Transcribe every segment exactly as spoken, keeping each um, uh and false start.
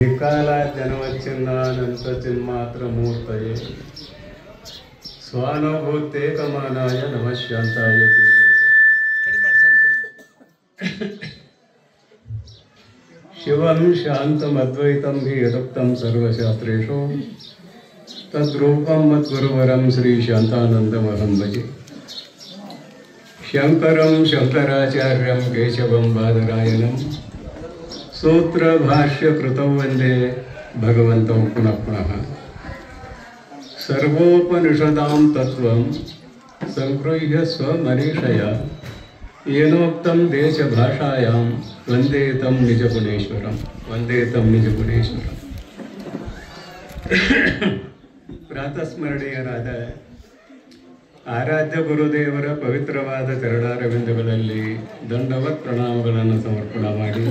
ಕಾಲಾಜ್ಞನವಚ್ಛಿನ್ನಾನಂತ ಚಿನ್ಮಾತ್ರ ಮೂರ್ತಯೇ ಸ್ವಾನುಭೂತೇಕಮಾನಾಯ ನಮಃ ಶಾಂತಾಯ ಶಿವಂ ಶಾಂತಮದ್ವೈತಂ ಹಿ ಯದುಕ್ತಂ ಸರ್ವಶಾಸ್ತ್ರೇಷು ತದ್ರೂಪಂ ಮದ್ಗುರುವರಂ ಶ್ರೀ ಶಾಂತಾನಂದಮಹಂ ಭಜೆ ಶಂಕರಂ ಶಂಕರಾಚಾರ್ಯಂ ಕೇಶವಂ ಬಾದರಾಯಣಂ ಸೂತ್ರ ಭಾಷ್ಯ ಕೃತೌ ವಂದೇ ಭಗವಂತೌ ಪುನಃ ಪುನಃ ಸರ್ವೋಪನಿಷದಾಂ ತತ್ವಂ ಸಂಗೃಹ್ಯ ಸ್ವಮನೀಷಯ ಏನೋಕ್ತಂ ದೇಶಭಾಷಾಯಾಂ ವಂದೇ ತಂ ನಿಜಗುಣೇಶ್ವರಂ ವಂದೇ ತಂ ನಿಜಗುಣೇಶ್ವರಂ. ಪ್ರಾತಸ್ಮರಣೀಯರಾದ ಆರಾಧ್ಯ ಗುರುದೇವರ ಪವಿತ್ರವಾದ ಚರಣಾರವಿಂದಗಳಲ್ಲಿ ದಂಡವತ್ ಪ್ರಣಾಮಗಳನ್ನು ಸಮರ್ಪಣೆ ಮಾಡಿ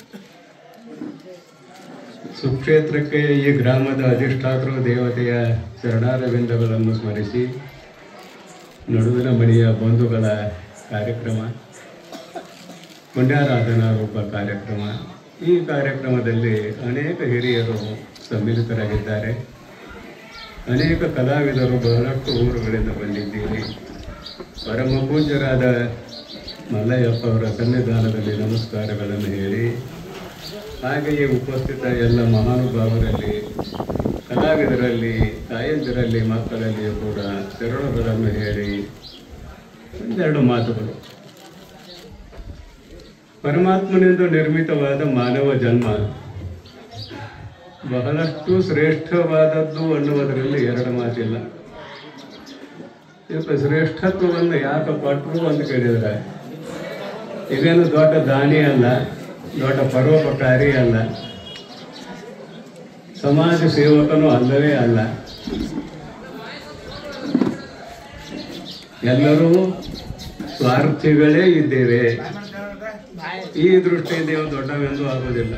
ಸುಕ್ಷೇತ್ರಕ್ಕೆ ಈ ಗ್ರಾಮದ ಅಧಿಷ್ಠಾತೃ ದೇವತೆಯ ಚರಣಾರವಿಂದಗಳನ್ನು ಸ್ಮರಿಸಿ ನಡುವಿನ ಮನೆಯ ಬಂಧುಗಳ ಕಾರ್ಯಕ್ರಮ ಪುಣ್ಯಾರಾಧನಾ ರೂಪ ಕಾರ್ಯಕ್ರಮ. ಈ ಕಾರ್ಯಕ್ರಮದಲ್ಲಿ ಅನೇಕ ಹಿರಿಯರು ಸಮ್ಮಿಲಿತರಾಗಿದ್ದಾರೆ. ಅನೇಕ ಕಲಾವಿದರು ಬಹಳಷ್ಟು ಊರುಗಳಿಂದ ಬಂದಿದ್ದೀರಿ. ಪರಮ ಪೂಜ್ಯರಾದ ಮಲ್ಲಯ್ಯಪ್ಪ ಅವರ ಸನ್ನಿಧಾನದಲ್ಲಿ ನಮಸ್ಕಾರಗಳನ್ನು ಹೇಳಿ, ಹಾಗೆಯೇ ಉಪಸ್ಥಿತ ಎಲ್ಲ ಮಹಾನುಭಾವರಲ್ಲಿ, ಕಲಾವಿದರಲ್ಲಿ, ತಾಯಂದಿರಲ್ಲಿ, ಮಕ್ಕಳಲ್ಲಿಯೂ ಕೂಡ ಶರಣಗಳನ್ನು ಹೇಳಿ ಒಂದೆರಡು ಮಾತುಗಳು. ಪರಮಾತ್ಮನಿಂದ ನಿರ್ಮಿತವಾದ ಮಾನವ ಜನ್ಮ ಬಹಳಷ್ಟು ಶ್ರೇಷ್ಠವಾದದ್ದು ಅನ್ನುವುದರಲ್ಲಿ ಎರಡು ಮಾತಿಲ್ಲ. ಇದಕ್ಕೆ ಶ್ರೇಷ್ಠತ್ವವನ್ನು ಯಾಕೆ ಪಟ್ಟರು ಅಂತ ಕೇಳಿದರೆ, ಇದೇನು ದೊಡ್ಡ ದಾನಿ ಅಲ್ಲ, ದೊಡ್ಡ ಪರೋಪಕಾರಿ ಅಲ್ಲ, ಸಮಾಜ ಸೇವಕನೂ ಅಲ್ಲವೇ ಅಲ್ಲ. ಎಲ್ಲರೂ ಸ್ವಾರ್ಥಿಗಳೇ ಇದ್ದೇವೆ. ಈ ದೃಷ್ಟಿಯಿಂದ ಇವು ದೊಡ್ಡವೆಂದು ಆಗುವುದಿಲ್ಲ.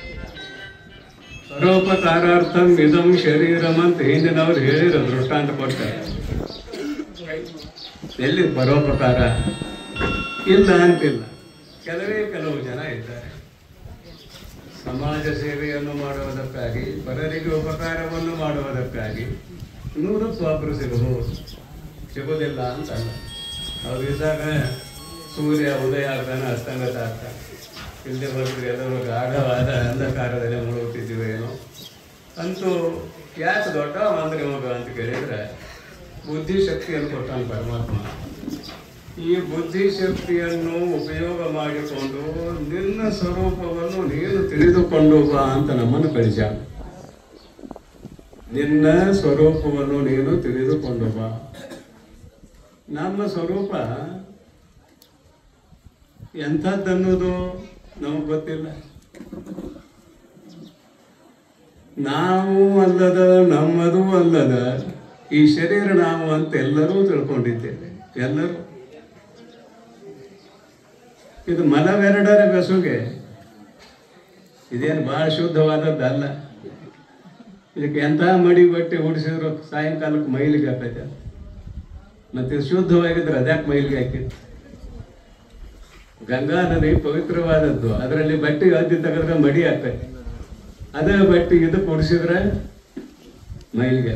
ಪರೋಪಕಾರಾರ್ಥಂ ಇದಂ ಶರೀರಂ ಅಂತ ಹಿಂದಿನವ್ರು ಹೇಳಿರೋ ದೃಷ್ಟಾಂತ ಕೊಡ್ತಾರೆ. ಎಲ್ಲಿ ಪರೋಪಕಾರ ಇಲ್ಲ ಅಂತಿಲ್ಲ. ಕೆಲವೇ ಕೆಲವು ಜನ ಇದ್ದಾರೆ ಸಮಾಜ ಸೇವೆಯನ್ನು ಮಾಡುವುದಕ್ಕಾಗಿ, ಪರರಿಗೆ ಉಪಕಾರವನ್ನು ಮಾಡುವುದಕ್ಕಾಗಿ ನೂರಕ್ಕೆ ಒಬ್ಬರು ಸಿಗಬಹುದು, ಸಿಗೋದಿಲ್ಲ ಅಂತಲ್ಲ. ಅವರಿದ್ದಾಗ ಸೂರ್ಯ ಉದಯ ಆಗ್ತಾನೆ, ಅಸ್ತಂಗತ ಆಗ್ತಾನೆ. ಇಲ್ಲದೆ ಬಂದರೆ ಎಲ್ಲರೂ ಗಾಢವಾದ ಅಂಧಕಾರದಲ್ಲಿ ಮುಳುಗುತ್ತಿದ್ದೀವೇನೋ. ಅಂತೂ ಯಾಕೆ ದೊಡ್ಡ ಅಂದ್ರೆ ಮಗ ಅಂತ ಕೇಳಿದರೆ, ಬುದ್ಧಿಶಕ್ತಿಯನ್ನು ಕೊಟ್ಟಾನ ಪರಮಾತ್ಮ. ಈ ಬುದ್ಧಿಶಕ್ತಿಯನ್ನು ಉಪಯೋಗ ಮಾಡಿಕೊಂಡು ನಿನ್ನ ಸ್ವರೂಪವನ್ನು ನೀನು ತಿಳಿದುಕೊಂಡು ಬಾ ಅಂತ ನಮ್ಮನ್ನು ಕಳಿಸ. ನಿನ್ನ ಸ್ವರೂಪವನ್ನು ನೀನು ತಿಳಿದುಕೊಂಡು ಬಾ. ನಮ್ಮ ಸ್ವರೂಪ ಎಂಥದ್ದನ್ನೋದು ನಮಗೆ ಗೊತ್ತಿಲ್ಲ. ನಾವು ಅಲ್ಲದ, ನಮ್ಮದು ಅಲ್ಲದ ಈ ಶರೀರ ನಾವು ಅಂತ ಎಲ್ಲರೂ ತಿಳ್ಕೊಂಡಿದ್ದೇವೆ. ಎಲ್ಲರೂ ಇದು ಮಲವೆರಡರ ಬೆಸುಗೆ, ಇದೇನು ಭಾಳ ಶುದ್ಧವಾದದ್ದಲ್ಲ. ಇದಕ್ಕೆ ಎಂಥ ಮಡಿ ಬಟ್ಟೆ ಉಡಿಸಿದ್ರು ಸಾಯಂಕಾಲಕ್ಕೆ ಮೈಲಿಗೆ ಹಾಕೈತೆ. ಮತ್ತೆ ಶುದ್ಧವಾಗಿದ್ರೆ ಅದ್ಯಾಕೆ ಮೈಲಿಗೆ ಹಾಕಿತ್ತು? ಗಂಗಾ ನದಿ ಪವಿತ್ರವಾದದ್ದು, ಅದರಲ್ಲಿ ಬಟ್ಟೆ ಅದ್ದಿ ತೆಗೆದ್ರೆ ಮಡಿ ಹಾಕೈತೆ. ಅದೇ ಬಟ್ಟೆ ಇದು ಕುಡಿಸಿದ್ರೆ ಮೈಲಿಗೆ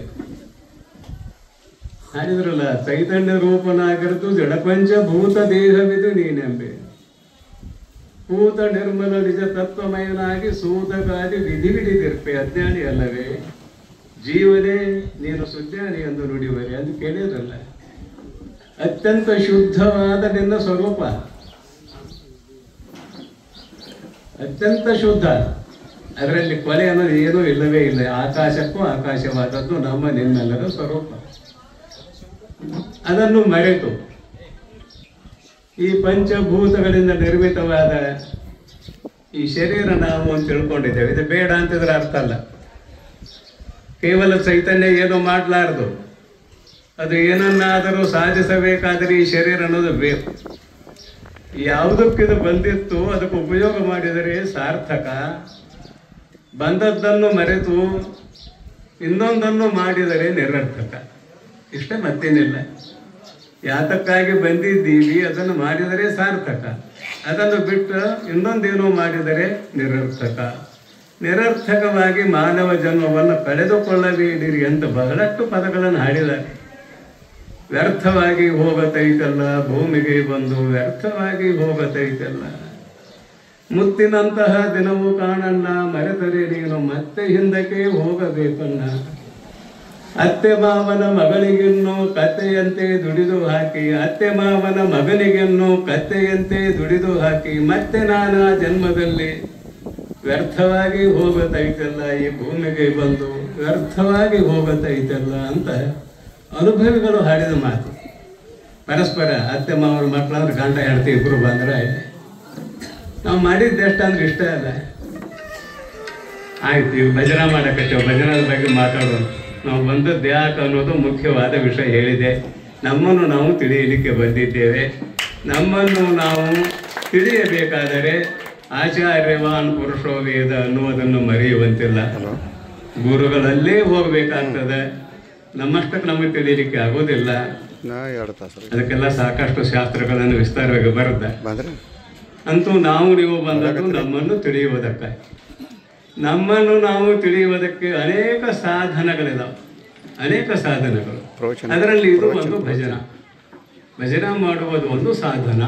ಹಾಡಿದ್ರಲ್ಲ, ಚೈತನ್ಯ ರೂಪನಾಗಿರೋದು ಜಡಪಂಚ ಭೂತ ದೇಹವಿದು ನೀನೆಂಬೆ, ಭೂತ ನಿರ್ಮಲ ನಿಜ ತತ್ವಮಯನಾಗಿ ಸೂತಕಾದಿ ವಿಧಿ ಹಿಡಿದಿರ್ಪೆ ಅಜ್ಞಾನಿ ಅಲ್ಲವೇ, ಜೀವನೇ ನೀನು ಸುಜ್ಞಾನಿ ಎಂದು ನುಡಿವರೆ ಅಂತ ಕೇಳಿದ್ರಲ್ಲ. ಅತ್ಯಂತ ಶುದ್ಧವಾದ ನಿನ್ನ ಸ್ವರೂಪ, ಅತ್ಯಂತ ಶುದ್ಧ. ಅದರಲ್ಲಿ ಕೊಲೆ ಅನ್ನೋದು ಏನೂ ಇಲ್ಲವೇ ಇಲ್ಲ. ಆಕಾಶಕ್ಕೂ ಆಕಾಶವಾದದ್ದು ನಮ್ಮ ನಿಮ್ಮೆಲ್ಲರ ಸ್ವರೂಪ. ಅದನ್ನು ಮರೆತು ಈ ಪಂಚಭೂತಗಳಿಂದ ನಿರ್ಮಿತವಾದ ಈ ಶರೀರ ನಾವು ಅಂತ ತಿಳ್ಕೊಂಡಿದ್ದೇವೆ. ಇದು ಬೇಡ ಅಂತಿದ್ರೆ ಅರ್ಥ ಅಲ್ಲ. ಕೇವಲ ಚೈತನ್ಯ ಏನೋ ಮಾಡಲಾರದು. ಅದು ಏನನ್ನಾದರೂ ಸಾಧಿಸಬೇಕಾದರೆ ಈ ಶರೀರ ಅನ್ನೋದು ಬೇಕು. ಯಾವುದಕ್ಕಿದು ಬಂದಿತ್ತು ಅದಕ್ಕೆ ಉಪಯೋಗ ಮಾಡಿದರೆ ಸಾರ್ಥಕ. ಬಂದದ್ದನ್ನು ಮರೆತು ಇನ್ನೊಂದನ್ನು ಮಾಡಿದರೆ ನಿರರ್ಥಕ. ಇಷ್ಟೇ, ಮತ್ತೇನಿಲ್ಲ. ಯಾತಕ್ಕಾಗಿ ಬಂದಿದ್ದೀವಿ ಅದನ್ನು ಮಾಡಿದರೆ ಸಾರ್ಥಕ, ಅದನ್ನು ಬಿಟ್ಟು ಇನ್ನೊಂದೇನೋ ಮಾಡಿದರೆ ನಿರರ್ಥಕ. ನಿರರ್ಥಕವಾಗಿ ಮಾನವ ಜನ್ಮವನ್ನು ಕಳೆದುಕೊಳ್ಳಬೇಡಿರಿ ಅಂತ ಬಹಳಷ್ಟು ಪದಗಳನ್ನು ಹಾಡಿದ್ದಾರೆ. ವ್ಯರ್ಥವಾಗಿ ಹೋಗತೈತಲ್ಲ ಭೂಮಿಗೆ ಬಂದು, ವ್ಯರ್ಥವಾಗಿ ಹೋಗತೈತಲ್ಲ. ಮುತ್ತಿನಂತಹ ದಿನವೂ ಕಾಣಣ್ಣ, ಮರೆತರೆ ನೀನು ಮತ್ತೆ ಹಿಂದಕ್ಕೆ ಹೋಗಬೇಕಣ್ಣ. ಅತ್ತೆ ಮಾವನ ಮಗಳಿಗೆನ್ನು ಕತ್ತೆಯಂತೆ ದುಡಿದು ಹಾಕಿ, ಅತ್ತೆ ಮಾವನ ಮಗನಿಗೆನ್ನು ಕತ್ತೆಯಂತೆ ದುಡಿದು ಹಾಕಿ, ಮತ್ತೆ ನಾನಾ ಜನ್ಮದಲ್ಲಿ ವ್ಯರ್ಥವಾಗಿ ಹೋಗತೈತಲ್ಲ, ಈ ಭೂಮಿಗೆ ಬಂದು ವ್ಯರ್ಥವಾಗಿ ಹೋಗತೈತಲ್ಲ ಅಂತ ಅನುಭವಿಗಳು ಹಾಡಿದ ಮಾತು. ಪರಸ್ಪರ ಅತ್ತೆ ಮಾವನ ಮಕ್ಕಳಂದ್ರೆ ಗಂಡ ಹೆಂಡತಿ ಇಬ್ಬರು ಬಂದ್ರೆ ನಾವು ಮಾಡಿದ್ದು ಎಷ್ಟಂದ್ರೆ ಇಷ್ಟ ಅಲ್ಲ. ಆಯ್ತು, ಈಗ ಭಜನಾ ಮಾಡಕತ್ತೇವೆ, ಭಜನದ ಬಗ್ಗೆ ಮಾತಾಡೋಣ. ನಾವು ಬಂದದ್ದು ಯಾಕೆ ಅನ್ನೋದು ಮುಖ್ಯವಾದ ವಿಷಯ ಹೇಳಿದೆ. ನಮ್ಮನ್ನು ನಾವು ತಿಳಿಯಲಿಕ್ಕೆ ಬಂದಿದ್ದೇವೆ. ನಮ್ಮನ್ನು ನಾವು ತಿಳಿಯಬೇಕಾದರೆ ಆಚಾರ್ಯವಾನ್ ಪುರುಷೋ ವೇದ ಅನ್ನುವುದನ್ನು ಮರೆಯುವಂತಿಲ್ಲ. ಗುರುಗಳಲ್ಲೇ ಹೋಗಬೇಕಾಗ್ತದೆ. ನಮ್ಮಷ್ಟಕ್ಕೆ ನಮಗೆ ತಿಳಿಯಲಿಕ್ಕೆ ಆಗೋದಿಲ್ಲ. ಅದಕ್ಕೆಲ್ಲ ಸಾಕಷ್ಟು ಶಾಸ್ತ್ರಗಳನ್ನು ವಿಸ್ತಾರವಾಗಿ ಬರುತ್ತೆ. ಅಂತೂ ನಾವು ನೀವು ಬಂದದ್ದು ನಮ್ಮನ್ನು ತಿಳಿಯುವುದಕ್ಕಾಗಿ. ನಮ್ಮನ್ನು ನಾವು ತಿಳಿಯುವುದಕ್ಕೆ ಅನೇಕ ಸಾಧನಗಳಿದಾವೆ, ಅನೇಕ ಸಾಧನಗಳು. ಅದರಲ್ಲಿ ಇದು ಒಂದು ಭಜನ. ಭಜನ ಮಾಡುವುದು ಒಂದು ಸಾಧನ.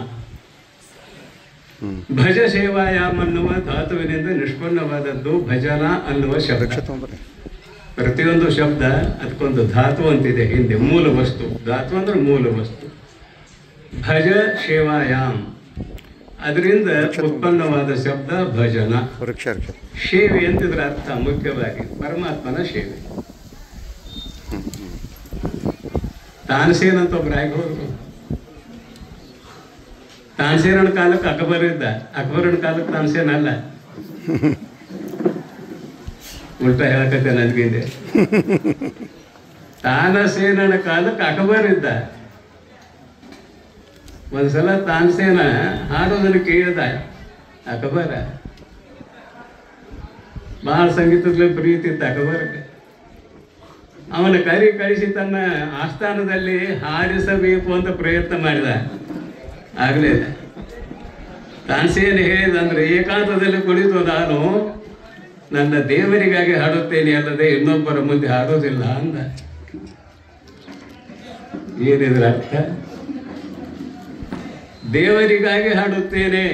ಭಜ ಸೇವಾಯಾಮ್ ಅನ್ನುವ ಧಾತುವಿನಿಂದ ನಿಷ್ಪನ್ನವಾದದ್ದು ಭಜನ ಅನ್ನುವ ಶಬ್ದ. ಪ್ರತಿಯೊಂದು ಶಬ್ದ ಅದಕ್ಕೊಂದು ಧಾತು ಅಂತಿದೆ ಹಿಂದೆ, ಮೂಲ ವಸ್ತು. ಧಾತು ಅಂದ್ರೆ ಮೂಲ ವಸ್ತು. ಭಜ ಸೇವಾಯಾಮ್, ಅದರಿಂದ ಉತ್ಪನ್ನವಾದ ಶಬ್ದ ಭಜನ. ಸೇವೆ ಅಂತಿದ್ರ ಅರ್ಥ ಮುಖ್ಯವಾಗಿ ಪರಮಾತ್ಮನ ಸೇವೆ. ತಾನಸೇನ್ ಅಂತ ಒಬ್ರು ಆಗಿ ಹೋದ್ರು. ತಾನಸೇನನ ಕಾಲಕ್ಕೆ ಅಕ್ಬರ್ ಇದ್ದ, ಅಕ್ಬರನ ಕಾಲಕ್ಕೆ ತಾನಸೇನ್ ಅಲ್ಲ. ಉಲ್ಟಾ ಹೇಳಕತ್ತೆ ನನಗಿದೆ. ತಾನಸೇನನ ಕಾಲಕ್ಕೆ ಅಕ್ಬರ್ ಇದ್ದ. ಒಂದ್ಸಲ ತಾನಸೇನ ಹಾಡೋದನ್ನು ಕೇಳಿದ ಅಕ್ಬರ. ಬಹಳ ಸಂಗೀತದಲ್ಲಿ ಪ್ರೀತಿ ಇತ್ತು ಅಕ್ಬರ್ಗೆ. ಅವನ ಕರಿ ಕಳಿಸಿ ತನ್ನ ಆಸ್ಥಾನದಲ್ಲಿ ಹಾಡಿಸಬೇಕು ಅಂತ ಪ್ರಯತ್ನ ಮಾಡಿದ. ಆಗಲಿಲ್ಲ. ತಾನಸೇನ ಹೇಳಿದಂದ್ರೆ, ಏಕಾಂತದಲ್ಲಿ ಕುಳಿತು ನಾನು ನನ್ನ ದೇವರಿಗಾಗಿ ಹಾಡುತ್ತೇನೆ ಅಲ್ಲದೆ ಇನ್ನೊಬ್ಬರ ಮುಂದೆ ಹಾಡೋದಿಲ್ಲ ಅಂದ. ಏನಿದ್ರ ಅರ್ಥ? ದೇವರಿಗಾಗಿ ಹಾಡುತ್ತೇನೆ,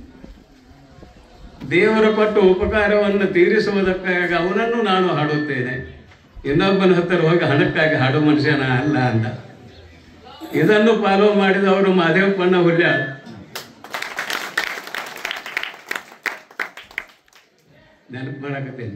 ದೇವರ ಕೊಟ್ಟು ಉಪಕಾರವನ್ನು ತೀರಿಸುವುದಕ್ಕಾಗಿ ಅವನನ್ನು ನಾನು ಹಾಡುತ್ತೇನೆ, ಇನ್ನೊಬ್ಬನ ಹತ್ತಿರ ಹೋಗಿ ಹಣಕ್ಕಾಗಿ ಹಾಡು ಮನುಷ್ಯನ ಅಲ್ಲ ಅಂದ. ಇದನ್ನು ಫಾಲೋ ಮಾಡಿದವರು ಮಾದೇವಪ್ಪಣ್ಣ ಹುಲ್ಯಾಳ್. ನೆನಪು ಮಾಡಕತ್ತೇನೆ.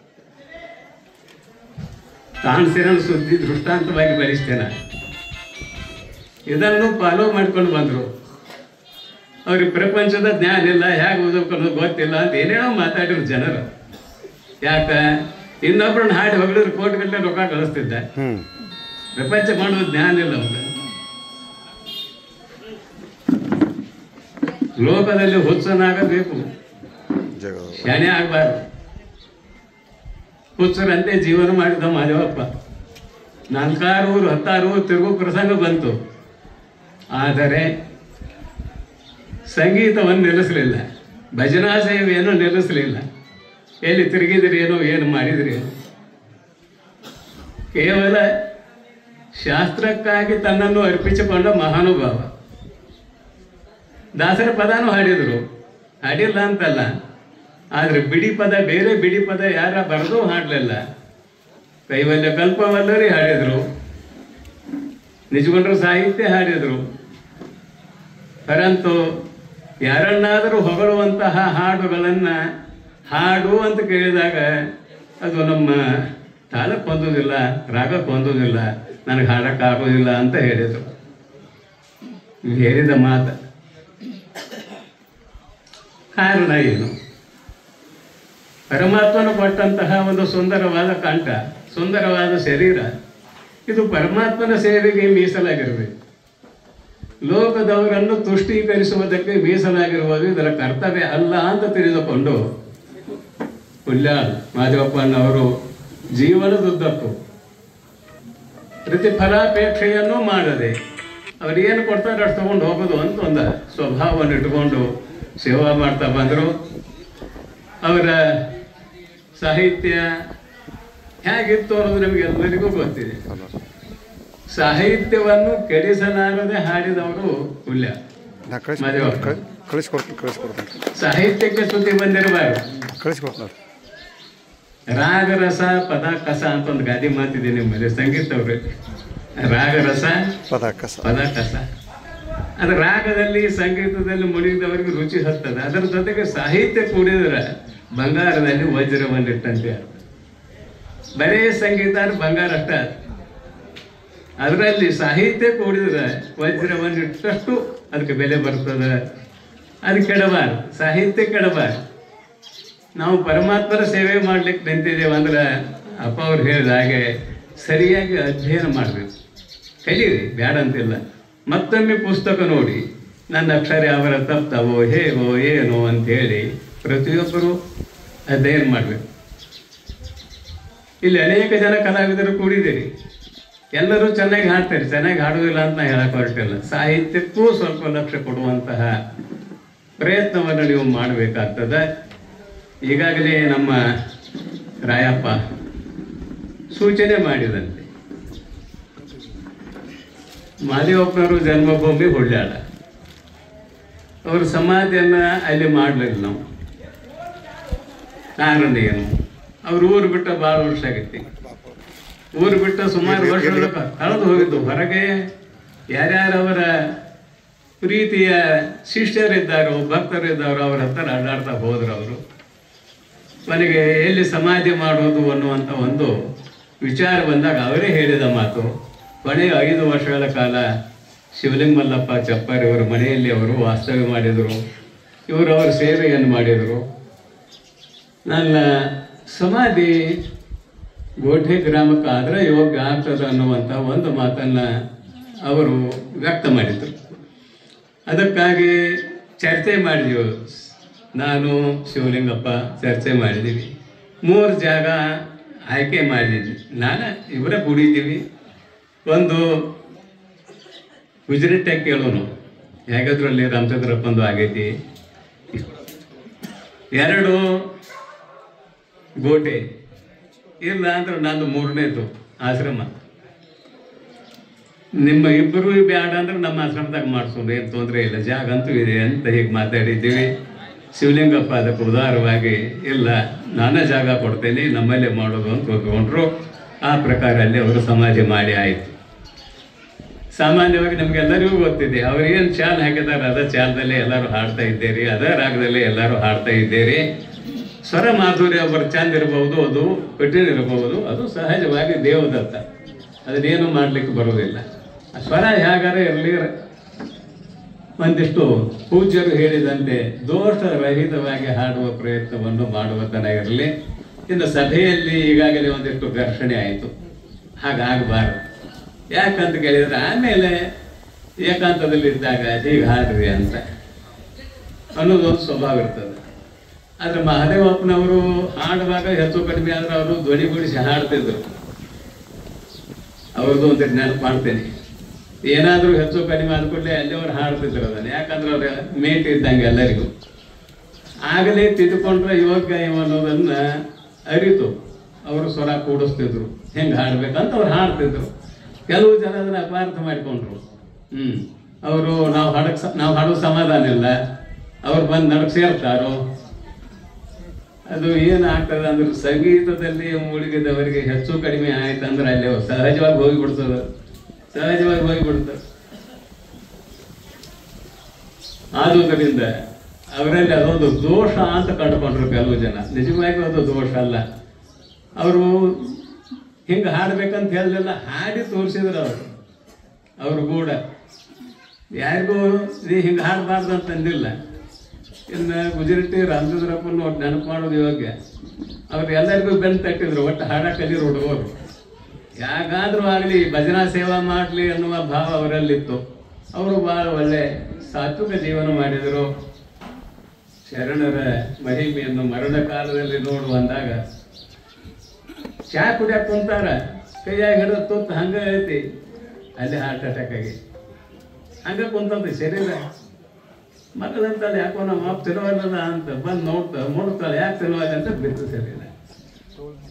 ತಾನಸೇನ ಸುದ್ದಿ ದೃಷ್ಟಾಂತವಾಗಿ ಬರೆಸ್ತೇನೆ. ಇದನ್ನು ಫಾಲೋ ಮಾಡ್ಕೊಂಡು ಬಂದರು. ಅವ್ರಿಗೆ ಪ್ರಪಂಚದ ಜ್ಞಾನ ಇಲ್ಲ, ಹೇಗೆ ಓದಬೇಕು ಅನ್ನೋದು ಗೊತ್ತಿಲ್ಲ ಅಂತ ಏನೇನೋ ಮಾತಾಡಿದ್ರು ಜನರು. ಯಾಕ? ಇನ್ನೊಬ್ಬರನ್ನ ಹಾಡಿ ಹೊಗಳಿದ್ರೆ ಕೋಟಿ ಗಂಟೆ ರೊಕ್ಕ ಕಳಿಸ್ತಿದ್ದ. ಪ್ರಪಂಚ ಮಾಡುವ ಜ್ಞಾನ ಇಲ್ಲ ಅವ್ರಿಗೆ. ಲೋಕದಲ್ಲಿ ಹುಚ್ಚನಾಗಬೇಕು, ಶಾಣೆ ಆಗಬಾರ್ದು. ಹುಚ್ಚರಂತೆ ಜೀವನ ಮಾಡಿದ ಮಾದೇವಪ್ಪ. ನಾಲ್ಕಾರು ಊರು ಹತ್ತಾರು ಊರು ತಿರುಗೋ ಪ್ರಸಂಗ ಬಂತು. ಆದರೆ ಸಂಗೀತವನ್ನು ನಿಲ್ಲಿಸಲಿಲ್ಲ, ಭಜನಾ ಸೇವೆಯನ್ನು ನಿಲ್ಲಿಸಲಿಲ್ಲ. ಎಲ್ಲಿ ತಿರುಗಿದ್ರಿ ಏನೋ, ಏನು ಮಾಡಿದ್ರಿ ಏನೋ. ಕೇವಲ ಶಾಸ್ತ್ರಕ್ಕಾಗಿ ತನ್ನನ್ನು ಅರ್ಪಿಸಿಕೊಂಡ ಮಹಾನುಭಾವ. ದಾಸರ ಪದನೂ ಹಾಡಿದರು, ಹಾಡಿಲ್ಲ ಅಂತಲ್ಲ. ಆದರೆ ಬಿಡಿ ಪದ, ಬೇರೆ ಬಿಡಿ ಪದ ಯಾರ ಬರೆದು ಹಾಡಲಿಲ್ಲ. ಕೈವಲ್ಯ ಕಲ್ಪವಲ್ಲರಿ ಹಾಡಿದರು, ನಿಜಗೊಂಡ್ರ ಸಾಹಿತ್ಯ ಹಾಡಿದರು. ಪರಂತು ಯಾರನ್ನಾದರೂ ಹೊಗಳುವಂತಹ ಹಾಡುಗಳನ್ನು ಹಾಡು ಅಂತ ಕೇಳಿದಾಗ ಅದು ನಮ್ಮ ತಾಳಕ್ಕೆ ಹೊಂದೋದಿಲ್ಲ, ರಾಗಕ್ಕೆ ಹೊಂದೋದಿಲ್ಲ, ನನಗೆ ಹಾಡೋಕ್ಕಾಗೋದಿಲ್ಲ ಅಂತ ಹೇಳಿದರು. ಹೇಳಿದ ಮಾತು ಕಾರಣ ಏನು? ಪರಮಾತ್ಮನು ಕೊಟ್ಟಂತಹ ಒಂದು ಸುಂದರವಾದ ಕಂಠ, ಸುಂದರವಾದ ಶರೀರ, ಇದು ಪರಮಾತ್ಮನ ಸೇವೆಗೆ ಮೀಸಲಾಗಿರಬೇಕು. ಲೋಕದವರನ್ನು ತುಷ್ಟೀಕರಿಸುವುದಕ್ಕೆ ಮೀಸಲಾಗಿರುವುದು ಇದರ ಕರ್ತವ್ಯ ಅಲ್ಲ ಅಂತ ತಿಳಿದುಕೊಂಡು ಹುಲ್ಯಾಳ್ ಮಾದೇವಪ್ಪನವರು ಜೀವನದುದ್ದಕ್ಕೂ ಪ್ರತಿಫಲಾಪೇಕ್ಷೆಯನ್ನು ಮಾಡದೆ ಅವರೇನು ಕೊಡ್ತಾರೆ ಅಷ್ಟು ತಗೊಂಡು ಹೋಗೋದು ಅಂತ ಒಂದು ಸ್ವಭಾವವನ್ನು ಇಟ್ಕೊಂಡು ಸೇವಾ ಮಾಡ್ತಾ ಬಂದರು. ಅವರ ಸಾಹಿತ್ಯ ಹೇಗಿತ್ತು ಅನ್ನೋದು ನಮಗೆ ಎಲ್ಲರಿಗೂ ಗೊತ್ತಿದೆ. ಸಾಹಿತ್ಯವನ್ನು ಕೆಡಿಸಲಾರದೆ ಹಾಡಿದವರು ಹುಲ್ಯ ಮಾದೇವಪ್ಪ. ಸಾಹಿತ್ಯಕ್ಕೆ ಸುದ್ದಿ ಬಂದಿರಬಾರ್ದು. ರಾಗರಸ ಪದ ಕಸ ಅಂತ ಒಂದು ಗಾದಿ ಮಾತಿದೆ ನಿಮ್ಮಲ್ಲಿ ಸಂಗೀತ ಅವ್ರೆ. ರಾಗರಸ ಪದ ಕಸ ಪದ ಕಸ ಅದು ರಾಗದಲ್ಲಿ ಸಂಗೀತದಲ್ಲಿ ಮುಳುಗಿದವರಿಗೆ ರುಚಿ ಹತ್ತದ. ಅದರ ಜೊತೆಗೆ ಸಾಹಿತ್ಯ ಕೂಡಿದ್ರೆ ಬಂಗಾರದಲ್ಲಿ ವಜ್ರವನ್ನಿಟ್ಟಂತೆ. ಬರೇ ಸಂಗೀತ ಬಂಗಾರ ಅಷ್ಟ, ಅದರಲ್ಲಿ ಸಾಹಿತ್ಯ ಕೂಡಿದ್ರೆ ವಜ್ರವನ್ನಿಟ್ಟಷ್ಟು ಅದಕ್ಕೆ ಬೆಲೆ ಬರ್ತದೆ. ಅದು ಕೆಡಬಾರ್ದು, ಸಾಹಿತ್ಯ ಕೆಡಬಾರ್ದು. ನಾವು ಪರಮಾತ್ಮರ ಸೇವೆ ಮಾಡ್ಲಿಕ್ಕೆ ನಿಂತಿದ್ದೇವೆ ಅಂದ್ರೆ ಅಪ್ಪ ಅವ್ರು ಹೇಳಿದ ಹಾಗೆ ಸರಿಯಾಗಿ ಅಧ್ಯಯನ ಮಾಡಬೇಕು, ಕಲೀರಿ, ಬ್ಯಾಡ ಅಂತಿಲ್ಲ. ಮತ್ತೊಮ್ಮೆ ಪುಸ್ತಕ ನೋಡಿ ನನ್ನ ಅಕ್ಷರ ಅವರ ತಪ್ತವೋ ಹೇಗೋ ಏನೋ ಅಂಥೇಳಿ ಪ್ರತಿಯೊಬ್ಬರು ಅಧ್ಯಯನ ಮಾಡಬೇಕು. ಇಲ್ಲಿ ಅನೇಕ ಜನ ಕಲಾವಿದರು ಕೂಡಿದ್ದೀರಿ, ಎಲ್ಲರೂ ಚೆನ್ನಾಗಿ ಹಾಡ್ತಾರೆ. ಚೆನ್ನಾಗಿ ಹಾಡುವುದಿಲ್ಲ ಅಂತ ಹೇಳಕ್ಕೆ ಹೊರಟಿಲ್ಲ. ಸಾಹಿತ್ಯಕ್ಕೂ ಸ್ವಲ್ಪ ಲಕ್ಷ್ಯ ಕೊಡುವಂತಹ ಪ್ರಯತ್ನವನ್ನು ನೀವು ಮಾಡಬೇಕಾಗ್ತದೆ. ಈಗಾಗಲೇ ನಮ್ಮ ರಾಯಪ್ಪ ಸೂಚನೆ ಮಾಡಿದಂತೆ ಮಾದೇವಪ್ಪನವರು ಜನ್ಮಭೂಮಿ ಹುಳ್ಳ್ಯಾಳ. ಅವ್ರ ಸಮಾಧಿಯನ್ನು ಅಲ್ಲಿ ಮಾಡಲಿಲ್ಲ ನಾವು. ಕಾರಣ ಏನು? ಅವ್ರ ಊರು ಬಿಟ್ಟ ಭಾಳ ವರ್ಷ ಆಗೈತಿ. ಊರು ಬಿಟ್ಟ ಸುಮಾರು ವರ್ಷಗಳ ಕಳೆದು ಹೋಗಿದ್ದು. ಹೊರಗೆ ಯಾರ್ಯಾರವರ ಪ್ರೀತಿಯ ಶಿಷ್ಯರಿದ್ದಾರೋ ಭಕ್ತರಿದ್ದಾರೋ ಅವ್ರ ಹತ್ರ ಅಡ್ಡಾಡ್ತಾ ಹೋದ್ರು. ಅವರು ಕೊನೆಗೆ ಎಲ್ಲಿ ಸಮಾಧಿ ಮಾಡೋದು ಅನ್ನುವಂಥ ಒಂದು ವಿಚಾರ ಬಂದಾಗ ಅವರೇ ಹೇಳಿದ ಮಾತು. ಕೊನೆಯ ಐದು ವರ್ಷಗಳ ಕಾಲ ಶಿವಲಿಂಗ ಮಲ್ಲಪ್ಪ ಚಪ್ಪಾರಿ ಅವರ ಮನೆಯಲ್ಲಿ ಅವರು ವಾಸ್ತವ್ಯ ಮಾಡಿದರು. ಇವರು ಅವರ ಸೇವೆಯನ್ನು ಮಾಡಿದರು. ನನ್ನ ಸಮಾಧಿ ಗೋಠೆ ಗ್ರಾಮಕ್ಕೆ ಆದರೆ ಯೋಗ್ಯ ಆಗ್ತದೆ ಅನ್ನುವಂಥ ಒಂದು ಮಾತನ್ನು ಅವರು ವ್ಯಕ್ತ ಮಾಡಿದರು. ಅದಕ್ಕಾಗಿ ಚರ್ಚೆ ಮಾಡಿದೆವು. ನಾನು ಶಿವಲಿಂಗಪ್ಪ ಚರ್ಚೆ ಮಾಡಿದ್ದೀವಿ. ಮೂರು ಜಾಗ ಆಯ್ಕೆ ಮಾಡಿದ್ವಿ. ನಾನು ಇವರೇ ಕೂಡಿದ್ದೀವಿ. ಒಂದು ಗುಜರಾಟಾಗಿ ಕೇಳೋನು, ಹೇಗಾದ್ರೂ ಅಲ್ಲಿ ರಾಮಚಂದ್ರಪ್ಪಂದು ಆಗೈತಿ. ಎರಡು ಗೋಟೆ, ಇಲ್ಲ ಅಂದ್ರೆ ನಂದು ಮೂರನೇದು ಆಶ್ರಮ. ನಿಮ್ಮ ಇಬ್ಬರು ಬ್ಯಾಡ ಅಂದ್ರೆ ನಮ್ಮ ಆಶ್ರಮದಾಗ ಮಾಡಿಸೋದು, ಏನು ತೊಂದರೆ ಇಲ್ಲ, ಜಾಗ ಅಂತೂ ಇದೆ ಅಂತ ಹೀಗೆ ಮಾತಾಡಿದ್ದೀವಿ. ಶಿವಲಿಂಗಪ್ಪ ಅದಕ್ಕೆ ಉದಾರವಾಗಿ ಇಲ್ಲ, ನಾನೇ ಜಾಗ ಕೊಡ್ತೇನೆ, ನಮ್ಮಲ್ಲೇ ಮಾಡೋದು ಅಂತ ಒಪ್ಪಿಕೊಂಡ್ರು. ಆ ಪ್ರಕಾರ ಅಲ್ಲಿ ಅವರು ಸಮಾಧಿ ಮಾಡಿ ಆಯಿತು. ಸಾಮಾನ್ಯವಾಗಿ ನಮಗೆಲ್ಲರಿಗೂ ಗೊತ್ತಿದೆ, ಅವ್ರೇನು ಚಾಲ್ ಹಾಕಿದ್ದಾರೆ ಅದ ಚಾಲದಲ್ಲೇ ಎಲ್ಲರೂ ಹಾಡ್ತಾ ಇದ್ದೀರಿ, ಅದೇ ರಾಗದಲ್ಲೇ ಎಲ್ಲರೂ ಹಾಡ್ತಾ ಇದ್ದೀರಿ. ಸ್ವರ ಮಾಧುರ್ಯ ಒಬ್ಬರು ಚಂದ ಇರಬಹುದು, ಅದು ಕಠಿಣ ಇರಬಹುದು, ಅದು ಸಹಜವಾಗಿ ದೇವದತ್ತ, ಅದನ್ನೇನು ಮಾಡಲಿಕ್ಕೆ ಬರೋದಿಲ್ಲ. ಸ್ವರ ಹೇಗಾರೆ ಇರಲಿ, ಒಂದಿಷ್ಟು ಪೂಜ್ಯರು ಹೇಳಿದಂತೆ ದೋಷರಹಿತವಾಗಿ ಹಾಡುವ ಪ್ರಯತ್ನವನ್ನು ಮಾಡುವ ತನ ಇರಲಿ. ಇನ್ನು ಸಭೆಯಲ್ಲಿ ಈಗಾಗಲೇ ಒಂದಿಷ್ಟು ಘರ್ಷಣೆ ಆಯಿತು, ಹಾಗಾಗಬಾರದು. ಯಾಕಂತ ಕೇಳಿದರೆ ಆಮೇಲೆ ಏಕಾಂತದಲ್ಲಿದ್ದಾಗ ಹೀಗೆ ಹಾಡ್ರಿ ಅಂತ ಅನ್ನೋದೊಂದು ಸ್ವಭಾವ ಇರ್ತದೆ. ಆದರೆ ಮಹಾದೇವಪ್ಪನವರು ಹಾಡುವಾಗ ಹೆಚ್ಚು ಕಡಿಮೆ ಆದ್ರೆ ಅವರು ಧ್ವನಿಗೂಡಿಸಿ ಹಾಡ್ತಿದ್ರು. ಅವ್ರದ್ದು ಒಂದು ನೆನಪು ಮಾಡ್ತೇನೆ. ಏನಾದರೂ ಹೆಚ್ಚು ಕಡಿಮೆ ಆದ ಕೂಡಲೇ ಅಲ್ಲಿ ಅವ್ರು ಹಾಡ್ತಿದ್ರು ಅದನ್ನು. ಯಾಕಂದ್ರೆ ಅವ್ರ ಮೇಟ್ ಇದ್ದಂಗೆ ಎಲ್ಲರಿಗೂ. ಆಗಲೇ ತಿದ್ದುಕೊಂಡ್ರೆ ಯೋಗ್ಯ ಇವ ಅನ್ನೋದನ್ನ ಅರಿತು ಅವರು ಸ್ವರ ಕೂಡಿಸ್ತಿದ್ರು, ಹೆಂಗೆ ಹಾಡ್ಬೇಕಂತ ಅವ್ರು ಹಾಡ್ತಿದ್ರು. ಕೆಲವು ಜನ ಅದನ್ನ ಅಪಾರ್ಥ ಮಾಡಿಕೊಂಡ್ರು. ಹ್ಮ್ ಅವರು ನಾವು ಹಾಡಕ್ ನಾವು ಹಾಡೋ ಸಮಾಧಾನ ಇಲ್ಲ, ಅವ್ರು ಬಂದು ನಡಕ್ ಸೇರ್ತಾರೋ. ಅದು ಏನಾಗ್ತದೆ ಅಂದ್ರೆ ಸಂಗೀತದಲ್ಲಿ ಮುಳುಗಿದವರಿಗೆ ಹೆಚ್ಚು ಕಡಿಮೆ ಆಯ್ತು ಅಂದ್ರೆ ಅಲ್ಲಿ ಸಹಜವಾಗಿ ಹೋಗಿಬಿಡ್ತದ, ಸಹಜವಾಗಿ ಹೋಗಿಬಿಡ್ತದೆ. ಆದುದರಿಂದ ಅವರಲ್ಲಿ ಅದೊಂದು ದೋಷ ಅಂತ ಕಂಡುಕೊಂಡ್ರು ಕೆಲವು ಜನ. ನಿಜವಾಗಿ ಅದು ದೋಷ ಅಲ್ಲ. ಅವರು ಹಿಂಗೆ ಹಾಡ್ಬೇಕಂತ ಹೇಳಿಲ್ಲ, ಹಾಡಿ ತೋರಿಸಿದ್ರು ಅವರು. ಅವರು ಕೂಡ ಯಾರಿಗೂ ನೀ ಹಿಂಗೆ ಹಾಡಬಾರ್ದು ಅಂತಂದಿಲ್ಲ. ಇನ್ನು ಗುಜರಾಟಿ ರಾಮಚಂದ್ರಪ್ಪನ ಒಟ್ಟು ನೆನಪು ಮಾಡೋದು ಯೋಗ್ಯ. ಅವ್ರು ಎಲ್ಲರಿಗೂ ಬೆನ್ನು ತಟ್ಟಿದ್ರು, ಒಟ್ಟು ಹಾಡ ಕಲಿರು ಹುಡುಗರು. ಯಾಕಾದರೂ ಆಗಲಿ ಭಜನಾ ಸೇವಾ ಮಾಡಲಿ ಅನ್ನುವ ಭಾವ ಅವರಲ್ಲಿತ್ತು. ಅವರು ಭಾಳ ಒಳ್ಳೆ ಸಾತ್ವಿಕ ಜೀವನ ಮಾಡಿದರು. ಶರಣರ ಮಹಿಮೆಯನ್ನು ಮರಣ ಕಾಲದಲ್ಲಿ ನೋಡು ಅಂದಾಗ ಚಾ ಕುಡಿಯಕ್ಕೆ ಕುಂತಾರ, ಕೈಯಾಗಿ ಹಿಡಿದು ತುತ್ತು ಹಂಗೆ ಐತಿ, ಅಲ್ಲಿ ಹಾರ್ಟ್ ಅಟ್ಯಾಕ್ ಆಗಿ ಹಂಗೆ ಕುಂತಂತೆ ಶರೀರ. ಮಕ್ಕಳಂತಲ್ಲಿ ಯಾಕೋ ನಮ್ಮ ಅಪ್ಪ ತಿನ್ನೋಲ್ಲ ಅಂತ ಬಂದು ನೋಡ್ತಾ ನೋಡ್ತಾಳೆ, ಯಾಕೆ ತಿನ್ನೋಲ್ಲ ಅಂತ ಬಿತ್ತು ಶರೀರ.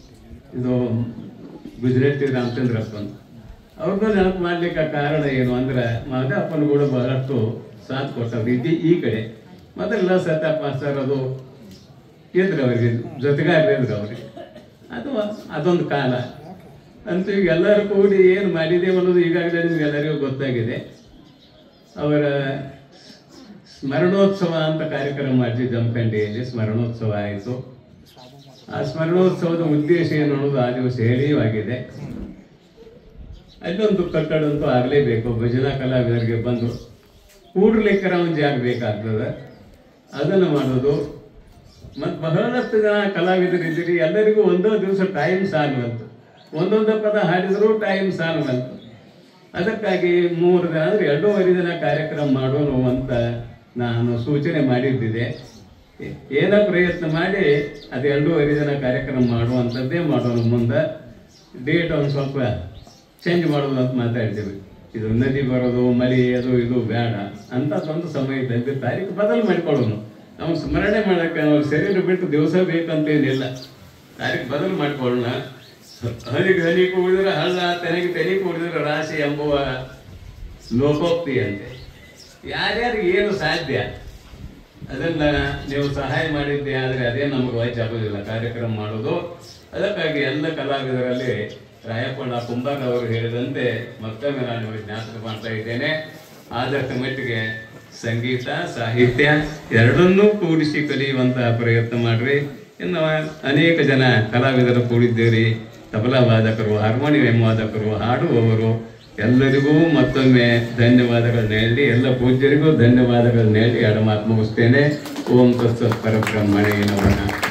ಇದು ಗುಜರಾತಿ ರಾಮಚಂದ್ರಪ್ಪನ್ ಅವ್ರದ್ದು ನೆನಪು ಮಾಡ್ಲಿಕ್ಕೆ ಕಾರಣ ಏನು ಅಂದ್ರೆ ಮಾದಪ್ಪನ ಕೂಡ ಬಹಳಷ್ಟು ಸಾಥ್ ಕೊಟ್ಟರು ರೀತಿ ಈ ಕಡೆ ಮೊದಲೆಲ್ಲ ಸತ್ಯಪ್ಪ ಸರ್ ಅದು ಇದ್ರು ಅವರಿಗೆ ಜೊತೆಗಾರರಿದ್ರು ಅವ್ರಿಗೆ ಅದು ಅದೊಂದು ಕಾಲ ಅಂತೂ ಈಗ ಎಲ್ಲರೂ ಕೂಡಿ ಏನು ಮಾಡಿದ್ದೇವೆ ಅನ್ನೋದು ಈಗಾಗಲೇ ನಿಮ್ಗೆಲ್ಲರಿಗೂ ಗೊತ್ತಾಗಿದೆ. ಅವರ ಸ್ಮರಣೋತ್ಸವ ಅಂತ ಕಾರ್ಯಕ್ರಮ ಮಾಡಿದ್ವಿ ಜಮಖಂಡಿಯಲ್ಲಿ, ಸ್ಮರಣೋತ್ಸವ ಆಯಿತು. ಆ ಸ್ಮರಣೋತ್ಸವದ ಉದ್ದೇಶ ಏನು ಅನ್ನೋದು ಆ ದಿವಸ ಹೇಳಿಯೂ ಅಲ್ಲೊಂದು ಕಟ್ಟಡ ಅಂತೂ ಆಗಲೇಬೇಕು. ಭಜನಾ ಕಲಾವಿದರಿಗೆ ಬಂದು ಕೂಡ್ಲಿಕ್ಕೆ ಒಂದು ಜಾಗ ಬೇಕಾಗ್ತದೆ, ಅದನ್ನು ಮಾಡೋದು. ಮತ್ತು ಬಹಳಷ್ಟು ಜನ ಕಲಾವಿದರಿದ್ದೀರಿ, ಎಲ್ಲರಿಗೂ ಒಂದೋ ದಿವಸ ಟೈಮ್ ಸಾಲುವಂತು, ಒಂದೊಂದು ಪದ ಹಾಡಿದರೂ ಟೈಮ್ ಸಾಲುವಂತು. ಅದಕ್ಕಾಗಿ ಮೂರು ದಿನ ಅಂದರೆ ಎರಡೂವರೆ ದಿನ ಕಾರ್ಯಕ್ರಮ ಮಾಡೋಣ ಅಂತ ನಾನು ಸೂಚನೆ ಮಾಡಿದ್ದಿದೆ. ಏನೋ ಪ್ರಯತ್ನ ಮಾಡಿ ಅದು ಎರಡೂವರೆ ದಿನ ಕಾರ್ಯಕ್ರಮ ಮಾಡುವಂಥದ್ದೇ ಮಾಡೋಣ. ಮುಂದೆ ಡೇಟ್ ಒಂದು ಸ್ವಲ್ಪ ಚೇಂಜ್ ಮಾಡೋದು ಅಂತ ಮಾತಾಡ್ತೀವಿ. ಇದು ನದಿ ಬರೋದು, ಮಳೆ ಅದು ಇದು ಬೇಡ ಅಂಥದ್ದೊಂದು ಸಮಯದಲ್ಲಿ ತಾರೀಕು ಬದಲು ಮಾಡಿಕೊಳ್ಳೋಣ. ನಾವು ಸ್ಮರಣೆ ಮಾಡೋಕ್ಕೆ ನಾವು ಶರೀರ ಬಿಟ್ಟು ದಿವಸ ಬೇಕಂತೇನಿಲ್ಲ, ತಾರೀಕು ಬದಲು ಮಾಡಿಕೊಳ್ಳೋಣ. ಹನಿಗೆ ಹನಿ ಕೂಡಿದ್ರೆ ಹಳ್ಳ, ತೆನೆಗೆ ತೆನೆ ಕೂಡಿದ್ರೆ ರಾಶಿ ಎಂಬುವ ಲೋಕೋಕ್ತಿ ಅಂತೆ. ಯಾರ್ಯಾರಿಗೆ ಏನು ಸಾಧ್ಯ ಅದನ್ನು ನೀವು ಸಹಾಯ ಮಾಡಿದ್ದೆ ಆದರೆ ಅದೇ ನಮಗೆ ವಾಯ್ಚಾಗೋದಿಲ್ಲ ಕಾರ್ಯಕ್ರಮ ಮಾಡೋದು. ಅದಕ್ಕಾಗಿ ಎಲ್ಲ ಕಲಾವಿದರಲ್ಲಿ ರಾಯಪ್ಪಣ್ಣ ಕುಂಬಾರ್ ಅವರು ಹೇಳಿದಂತೆ ಮತ್ತೊಮ್ಮೆ ನಾನು ಜ್ಞಾಪಕ ಮಾಡ್ತಾ ಇದ್ದೇನೆ. ಆದಷ್ಟು ಮಟ್ಟಿಗೆ ಸಂಗೀತ ಸಾಹಿತ್ಯ ಎರಡನ್ನೂ ಕೂಡಿಸಿ ಕಲಿಯುವಂತಹ ಪ್ರಯತ್ನ ಮಾಡ್ರಿ. ಇನ್ನು ಅನೇಕ ಜನ ಕಲಾವಿದರು ಕೂಡಿದ್ದೀರಿ, ತಬಲಾ ವಾದಕರು, ಹಾರ್ಮೋನಿಯಂ ವಾದಕರು, ಹಾಡುವವರು, ಎಲ್ಲರಿಗೂ ಮತ್ತೊಮ್ಮೆ ಧನ್ಯವಾದಗಳನ್ನ ಹೇಳಿ, ಎಲ್ಲ ಪೂಜ್ಯರಿಗೂ ಧನ್ಯವಾದಗಳನ್ನ ಹೇಳಿ ಎರಡು ಮಾತು ಮುಗಿಸ್ತೇನೆ. ಓಂ ತತ್ಸತ್ ಪರಬ್ರಹ್ಮಣೇ ನಮಃ.